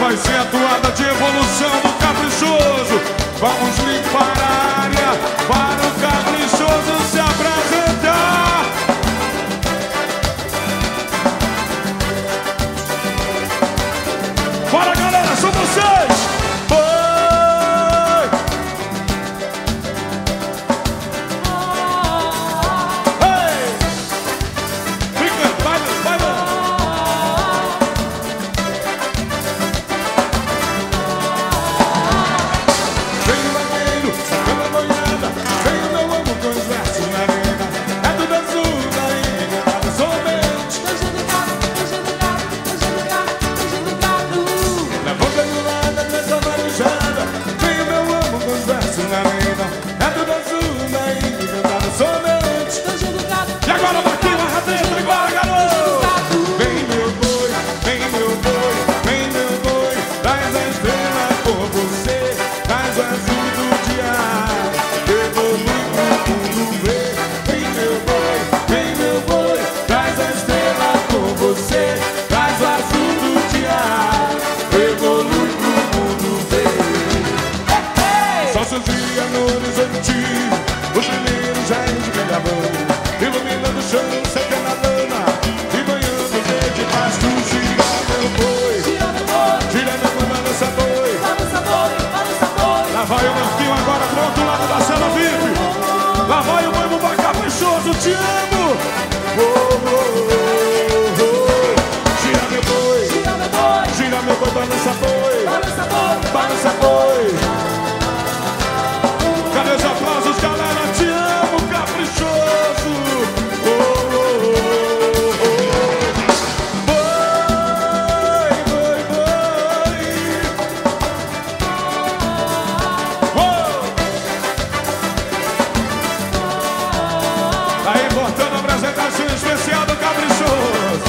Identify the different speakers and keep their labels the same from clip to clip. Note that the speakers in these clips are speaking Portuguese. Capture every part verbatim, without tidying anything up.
Speaker 1: vai ser a toada de evolução do caprichoso. Vamos limpar a área para o caprichoso se apresentar. Bora, galera, são vocês! Te amo! Oh, oh, oh, oh. Gira meu boi, gira meu boi, gira meu boi, balança boi, balança boi, balança boi. Cadê os aplausos, galera? Te amo, caprichoso! Oh, oh, oh, oh. Boi, boi, boi. Oh. Aí, voltando a apresentação especial do caprichoso.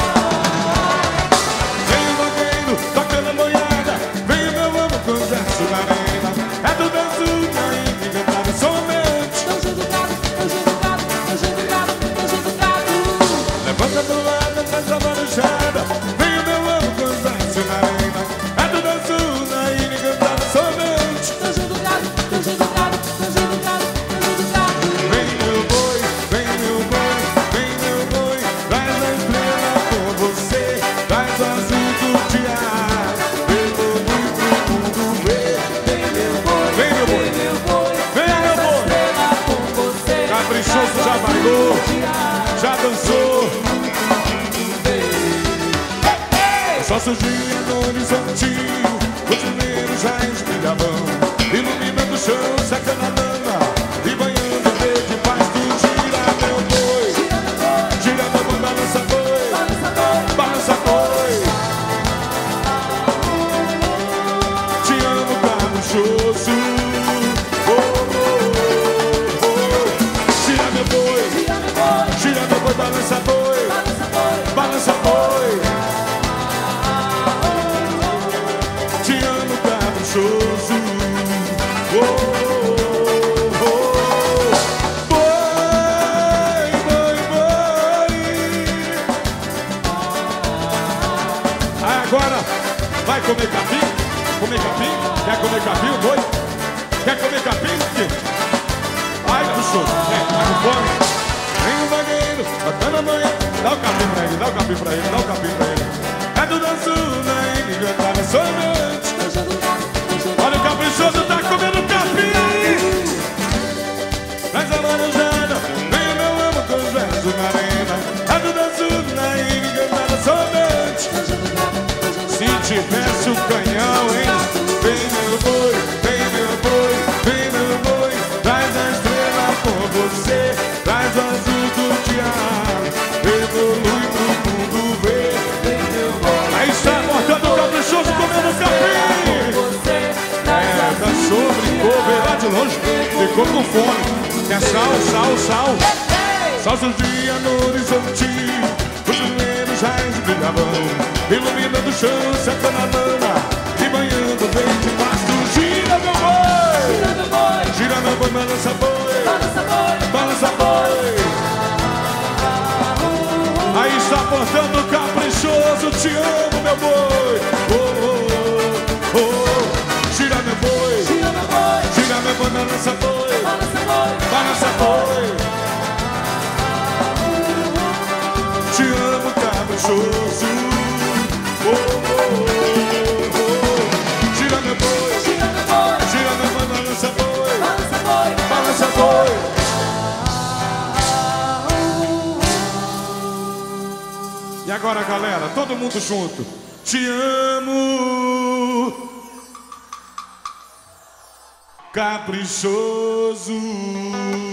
Speaker 1: Vem o vaqueiro, tocando a boiada. Vem o meu amo com verso na arena. É tudo azul, aí que cantava somente.
Speaker 2: Hoje do gado, hoje do gado, hoje do gado, hoje do gado.
Speaker 1: Levanta do lado, faz a manjada. Vem o meu amo com verso na arena. É tudo azul, aí que cantava somente.
Speaker 2: Hoje do gado, hoje do gado, hoje do gado, hoje do gado.
Speaker 1: Vem meu boi, vem meu boi, vem meu boi. Traz a estrela com você, traz o azul do dia. Evolui pro mundo ver.
Speaker 2: Vem meu boi,
Speaker 1: Vem meu boi,
Speaker 2: vem meu boi,
Speaker 1: vem meu
Speaker 2: essa
Speaker 1: boi.
Speaker 2: estrela com você.
Speaker 1: Caprichoso já bailou, já dançou. Só surgia no horizonte, os primeiros raios brilhavam, iluminando o chão, secando a lama e banhando o verde pasto. Gira meu boi, gira meu boi, balança boi, balança boi. Te amo, caprichoso. Oh, oh, oh, oh. Gira meu boi, gira meu boi, balança boi, balança boi. Te amo, caprichoso. Oh, oh, oh. Boi, boi, boi. Aí agora vai comer capim? Comer capim? Quer comer capim, boi? Quer comer capim? Ai, puxou. É, tá com fome? Vem o vagueiro, botando a manhã. Dá o capim pra ele, dá o capim pra ele, dá o capim pra ele. É tudo azul, né? Ninguém tá na somente. Olha o caprichoso, tá comendo capim. Traz a laranjada, vem o meu amo com os versos na arena. É tudo azul, né? Ninguém tá na somente. Se tivesse um canhão, hein? Vem meu boi, vem meu boi, vem meu boi. Traz a estrela com você, traz o azul do dia. Evolui pro mundo ver. Aí está cortando o caprichoso, comendo capim. É, dançou, brincou, veio lá de longe, ficou com fome. Quer sal, sal, sal. Só surgia no horizonte, os primeiros raios brilhavam, iluminando o chão, secando a lama e banhando o verde pasto. Gira meu boi, gira meu boi, balança boi, balança boi. Aí está portando o caprichoso, te amo meu boi. Oh, oh, oh. caprichoso. Oh, oh, oh, oh. Tira meu boi,
Speaker 2: Tira meu boi,
Speaker 1: tira meu boi, balança boi,
Speaker 2: balança boi,
Speaker 1: balança boi. E agora, galera, todo mundo junto. Te amo, caprichoso.